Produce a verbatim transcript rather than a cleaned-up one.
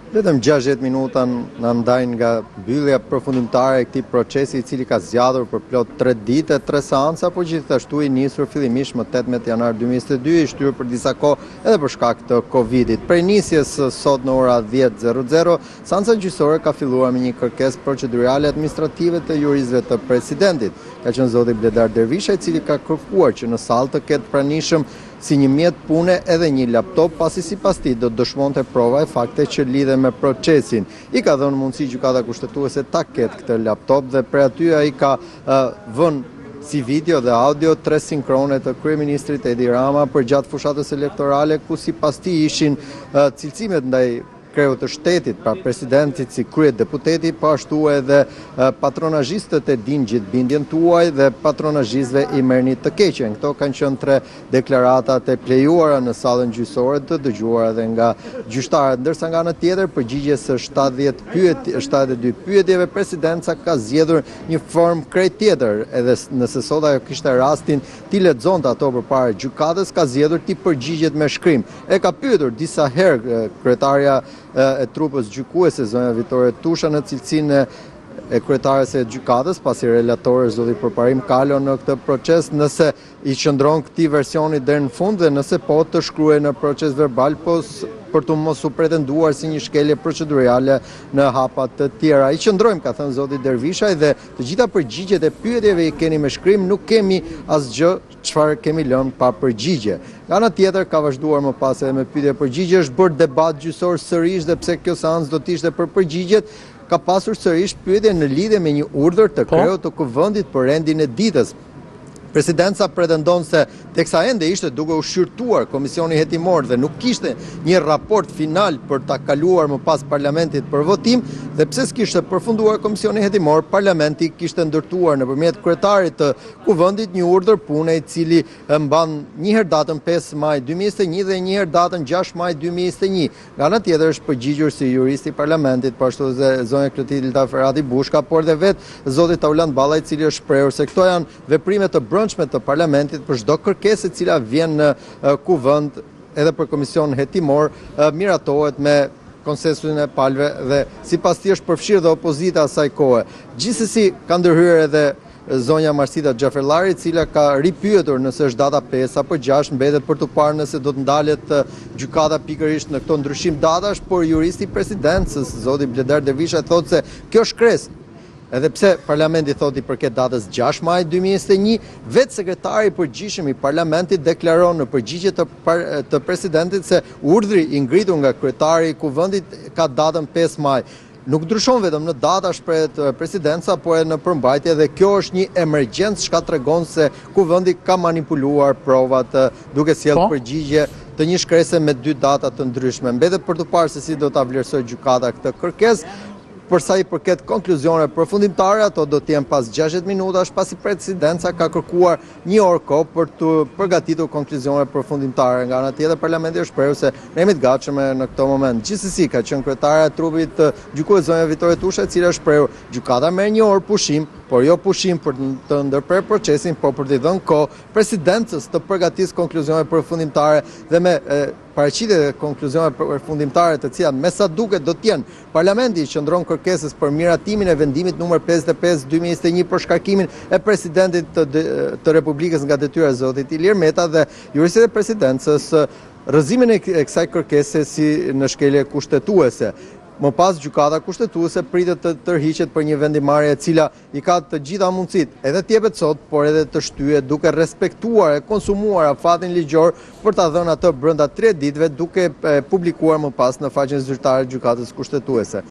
Vetëm gjashtëdhjetë minuta na ndajnë nga mbyllja përfundimtare e këtij procesi, i cili ka zgjatur për plot tre ditë, tre seanca, por gjithashtu i nisur fillimisht më tetëmbëdhjetë janar dy mijë e njëzet e dy, i shtyr për disa kohë edhe për shkak të Covidit. Prej nisjes sot në ora dhjetë, seanca gjyqësore ka filluar me një kërkesë procedurale administrative të juristëve të presidentit. Ka qenë zoti Bledar Dervisha, i cili ka kërkuar që në sallë të ketë pranishëm si një mjet pune edhe një laptop, pasi sipas tij do dëshmonte prova e fakte që lidhen me procesin. I ka dhënë mundësi gjykata kushtetuese ta ketë këtë laptop dhe për aty ai ka uh, vënë si video dhe audio tre sinkrone të kryeministrit Edi Rama për gjatë fushatës elektorale, ku sipas tij ishin uh, cilësimet ndaj kreut të shtetit, pra presidentit si krye deputeti, po ashtu edhe patronazhistët e din gjithë bindjen tuaj dhe patronazhistëve i merrni të keqen. Këto kanë qenë tre deklaratat e plejuara në sallën gjyqësore, të dëgjuara edhe nga gjyqtarët, ndërsa nga ana tjetër përgjigjes së shtatëdhjetë pyetje, shtatëdhjetë e dy pyetjeve, presidenca ka zgjedhur një formë krejt tjetër, edhe nëse sot ajo kishte rastin ti lexonte ato përpara gjykatës, ka zgjedhur ti përgjigjet me shkrim. E ka pyetur disa herë kryetarja e trupës gjykuese zonja Vitore Tusha në cilësinë e kryetares e gjykatës, pasi relatori zoti Përparim Kalo në këtë proces, nëse i qëndron këtij versioni deri në fund dhe nëse po të shkruaj në proces verbal, po për të mos u pretenduar si një shkelje procedurale në hapa të tjera. I qëndrojmë, ka thënë zoti Dervisha, dhe të gjitha përgjigjet e pyetjeve i keni me shkrim, nuk kemi asgjë çfarë kemi lënë pa përgjigje. Nga ana tjetër ka vazhduar më pas edhe me pyetje përgjigje, është bërë debat gjyqësor sërish dhe pse kjo seancë do të ishte për përgjigjet, ka pasur sërish pyetje në lidhje me një urdhër të kreut të kuvendit për rendin e ditës. Presidenca pretendon se teksa ende ishte duke u shqyrtuar komisioni hetimor dhe nuk kishte një raport final për ta kaluar më pas parlamentit për votim, dhe pse s'kishte përfunduar komisioni hetimor, parlamenti kishte ndërtuar nëpërmjet kryetarit të kuvendit një urdhër pune, i cili mban një herë datën pesë maj dy mijë e njëzet e një dhe një herë datën gjashtë maj dy mijë e njëzet e një. Nga ana tjetër është përgjigjur si juristi i parlamentit, po ashtu dhe zonja Klotilda Ferrati Bushka, por dhe vetë zoti Tauland Balla, i cili është shprehur se këto janë veprime të brendshme të parlamentit për çdo kërkesë e cila vjen në kuvend edhe për komision hetimor, miratohet me konsensusin e palëve dhe sipas tij është përfshirë dhe opozita asaj kohe. Gjithsesi ka ndërhyrë edhe zonja Marsita Xhaferllari, e cila ka ripyetur nëse është data pesë apo gjashtë, mbetet për të parë nëse do të ndalet gjykata pikërisht në këto ndryshim datash, por juristi i presidencës zoti Bledar Dervisha thotë se kjo shkresë, edhe pse parlamenti thoti përket datës gjashtë maj dy mijë e njëzet e një, vetë sekretari i përgjithshëm i parlamentit deklaron në përgjigje të, të presidentit se urdhri i ngritur nga kryetari i kuvendit ka datën pesë maj. Nuk ndryshon vetëm në data shprehet presidenca, por edhe në përmbajtje, dhe kjo është një emergjencë që tregon se kuvendi ka manipuluar provat duke sjellë përgjigje të një shkrese me dy data të ndryshme. Mbetet për të parë se si do ta vlerësojë gjykata këtë kërkesë. Për sa i përket konkluzione përfundimtare, ato do të jenë pas gjashtëdhjetë minutash, pasi presidenca ka kërkuar një orë kohë për të përgatitur konkluzione përfundimtare. Nga ana tjetër, parlamenti është shprehur se ne jemi të gatshëm në këtë moment. Gjithsesi, ka qenë kryetare e trupit të gjykues zonja Vitore Tusha, e cila është shprehur gjykata merr një orë pushim, por jo pushim për të ndërprerë procesin, por për t'i dhënë kohë presidencës të përgatisë konkluzione përfundimtare dhe me paraqitje dhe konkluzione përfundimtare të cilat me sa duket do të jenë parlamenti qëndron kërkesës për miratimin e vendimit numër pesëdhjetë e pesë dy mijë e njëzet e një për shkarkimin e presidentit të, të Republikës nga detyra e zotit Ilir Meta, dhe juristi e presidencës rrëzimin e kësaj kërkese si në shkelje kushtetuese. Më pas gjykata kushtetuese pritet të tërhiqet për një vendimarrje e cila i ka të gjitha mundësitë, edhe të jepet sot, por edhe të shtyhet duke respektuar e konsumuar afatin ligjor për ta dhënë atë brenda tre ditëve, duke publikuar më pas në faqen zyrtare të gjykatës kushtetuese.